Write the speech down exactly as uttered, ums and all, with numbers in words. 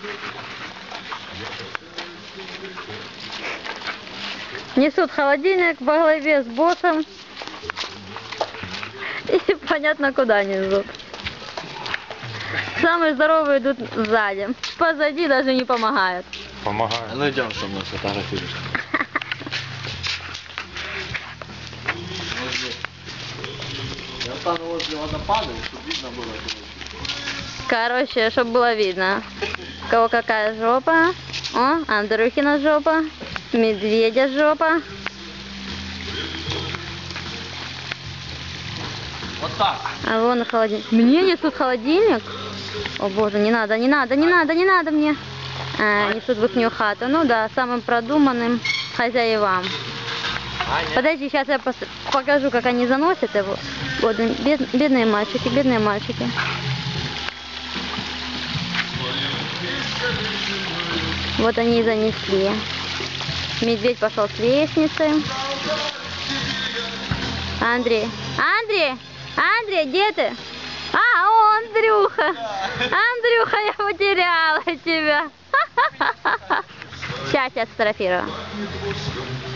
Несут холодильник по голове с боссом. И понятно куда несут. Самые здоровые идут сзади. Позади даже не помогают. Помогают. Ну идем, что мы сфотографируем. Я стану возле водопада, чтобы видно было. Короче, чтобы было видно, у кого какая жопа. О, Андрюхина жопа, медведя жопа. Вот так. А вон и холодильник. Мне несут холодильник? О боже, не надо, не надо, не надо, не надо мне. А, несут в ихнюю хату. Ну да, самым продуманным хозяевам. Подожди, сейчас я пос... покажу, как они заносят его. Вот, бед... бедные мальчики, бедные мальчики. Вот они и занесли. Медведь пошел с лестницы. Андрей, Андрей, Андрей, где ты? А, о, Андрюха. Андрюха, я потеряла тебя. Сейчас я сфотографирую.